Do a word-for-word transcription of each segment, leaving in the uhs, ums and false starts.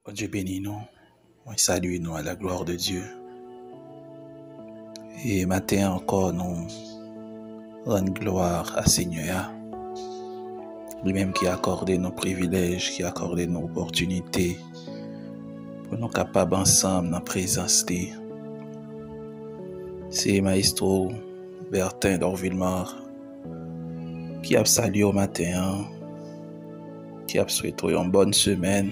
Oh Dieu bénis nous, moi salue nous à la gloire de Dieu. Et matin encore nous rendons gloire à Seigneur, lui-même qui a accordé nos privilèges, qui a accordé nos opportunités pour nous capables ensemble dans la présence de c'est Maestro Bertin d'Orville-Mar qui a salué au matin, qui a souhaité une bonne semaine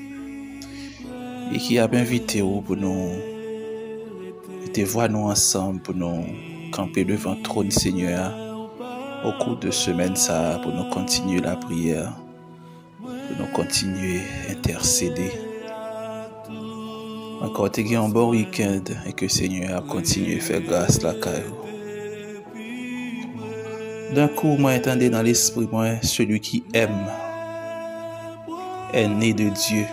et qui a invité pour nous te voir nous ensemble pour nous camper devant le trône Seigneur au cours de semaine ça pour nous continuer la prière, pour nous continuer à intercéder. Encore te un bon week-end et que Seigneur a continué à faire grâce la caille. D'un coup, moi entendez dans l'esprit moi celui qui aime est né de Dieu.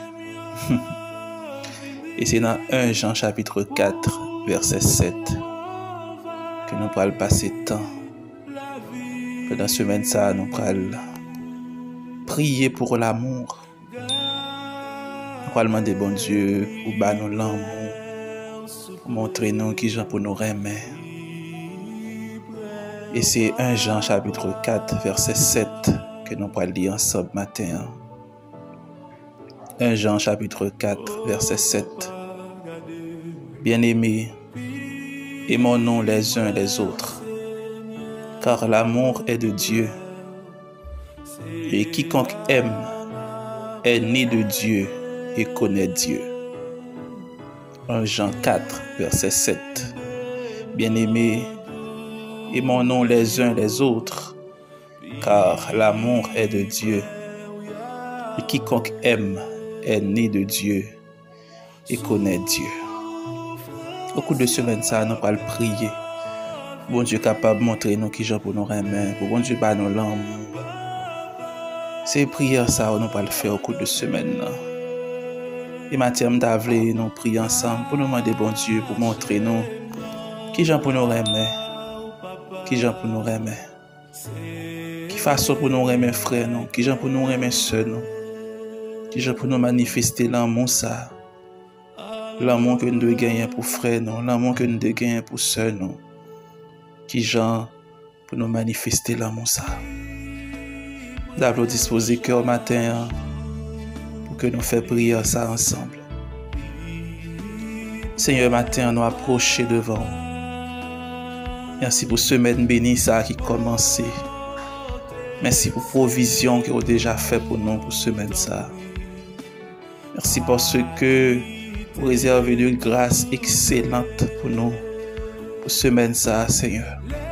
Et c'est dans premier Jean chapitre quatre verset sept que nous allons passer temps. Que dans la semaine ça nous allons prier pour l'amour. Nous allons demander bon Dieu pour bas nous l'amour, pour montrer nous qui Jean pour nous aimer. Et c'est premier Jean chapitre quatre verset sept que nous allons lire ensemble matin. premier Jean chapitre quatre verset sept. Bien-aimés, aimons-nous les uns les autres, car l'amour est de Dieu. Et quiconque aime est né de Dieu et connaît Dieu. premier Jean quatre verset sept. Bien-aimés, aimons-nous les uns les autres, car l'amour est de Dieu. Et quiconque aime est né de Dieu et connaît Dieu. Au cours de semaine, ça, nous allons prier. Bon Dieu capable de montrer nous qui Jean pour nous remettre. Pour bon Dieu, bah nous l'amour. C'est prière ça, nous allons faire au cours de semaine. Et Mathieu d'Avlé, nous prions ensemble pour nous demander bon Dieu pour montrer nous qui Jean pour nous remettre. Qui Jean pour nous remettre. Qui façon pour nous remettre frère nous. Qui Jean pour nous remettre sœur nous. Qui Jean pour nous manifester l'amour ça. L'amour que nous devons gagner pour frère nous, l'amour que nous devons gagner pour sœur nous. Qui Jean pour nous manifester l'amour ça. Nous avons disposé cœur matin pour que nous fassions prier ça ensemble. Seigneur, matin, nous approchons devant. Merci pour semaine bénie ça qui commence. Merci pour provision que vous avez déjà fait pour nous pour semaine ça. Merci parce que vous réservez de grâce excellente pour nous pour semaine ça, Seigneur.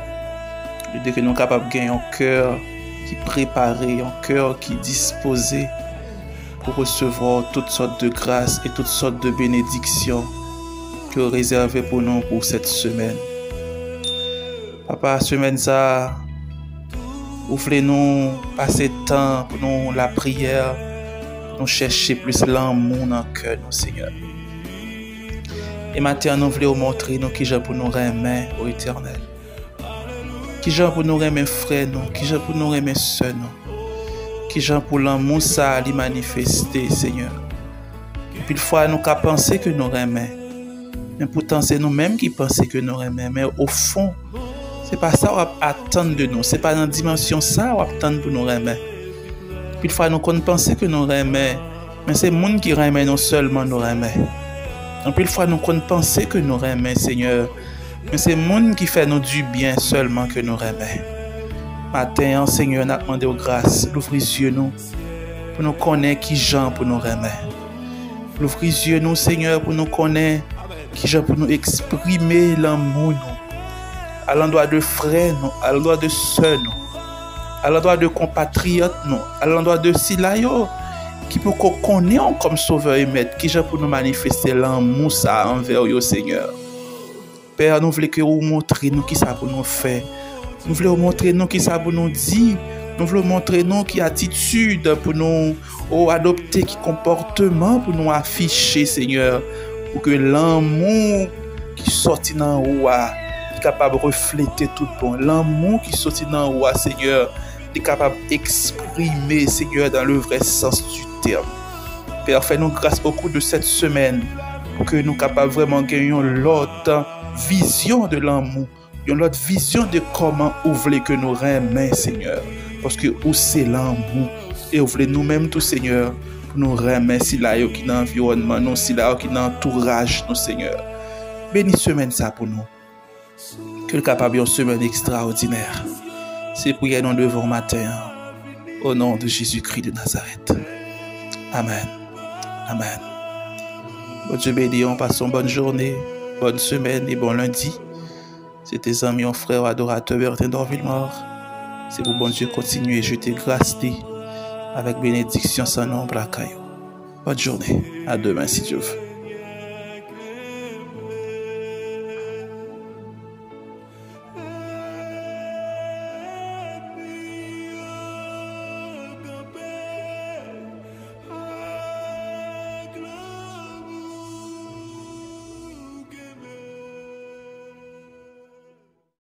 Je dis que nous sommes capables de gagner un cœur qui est préparé, un cœur qui est disposé pour recevoir toutes sortes de grâces et toutes sortes de bénédictions que vous réservez pour nous pour cette semaine. Papa, semaine ça, ouvrez-nous passer temps pour nous la prière, pour nous chercher plus l'amour dans le cœur, nous, Seigneur. Et maintenant, nous voulons montrer nous qui Jean pour nous remettre au éternel. Qui Jean pour nous remettre frère nous, qui Jean pour nous remettre sœur nous. Qui Jean pour l'amour ça lui manifester, Seigneur. Et puis, une fois, nous avons pensé que nous remettre. Mais pourtant, c'est nous-mêmes qui pensons que nous remettre. Mais au fond, ce n'est pas ça qu'on attend de nous. Ce n'est pas dans la dimension ça qu'on attend pour nous remettre. Puis, une fois, nous pensons que nous remettre. Mais c'est le monde qui remet nous seulement nous remettre. En plus, fois, nous pensons que nous remet, Seigneur. Mais c'est le monde qui fait nous du bien seulement que nous remet. Matin, Seigneur, nous demandons grâce. L'ouvrir les yeux nous pour nous connaître qui Jean pour nous remettre. L'ouvrir les yeux nous, Seigneur, pour nous connaître qui Jean pour nous exprimer l'amour nous. À l'endroit de frères nous, à l'endroit de sœurs nous, à l'endroit de compatriotes nous, à l'endroit de Silayo. Qui peut qu'on connaisse comme sauveur et maître, qui j'ai pour nous manifester l'amour ça envers vous, Seigneur. Père, nous voulons que vous montrez nous qui ça pour nous faire. Nous voulons montrer nous qui ça pour nous dire. Nous voulons montrer nous qui attitude pour nous oh, adopter, qui comportement pour nous afficher, Seigneur. Pour que l'amour qui sortit dans vous est capable de refléter tout bon. L'amour qui sortit dans vous, Seigneur, est capable d'exprimer, Seigneur, dans le vrai sens du terme. Père, fais-nous grâce au cours de cette semaine pour que nous capables vraiment gagner l'autre vision de l'amour, l'autre vision de comment vous voulez que nous remet, Seigneur. Parce que où c'est l'amour et vous voulez nous-mêmes tout, Seigneur, pour nous remettre si là qui dans l'environnement, nous si là qui dans l'entourage, nous, Seigneur. Bénis semaine ça pour nous. Que le capable une semaine extraordinaire. C'est prière nous devant matin. Au nom de Jésus-Christ de Nazareth. Amen. Amen. Bon Dieu béni, on passe une bonne journée, bonne semaine et bon lundi. C'est tes amis, mon frère adorateur Bertin Dorville-Mort. C'est pour bon Dieu continuer à jeter grâce avec bénédiction sans nombre à caillou. Bonne journée. À demain si Dieu veut.